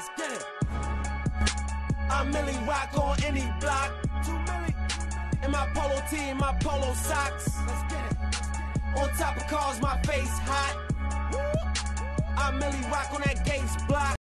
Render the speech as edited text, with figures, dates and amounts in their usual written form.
Let's get it. I Millie rock on any block. 2 milli. In my polo tee and my polo socks. Let's get it. On top of cars, my face hot. I Millie rock on that Gates block.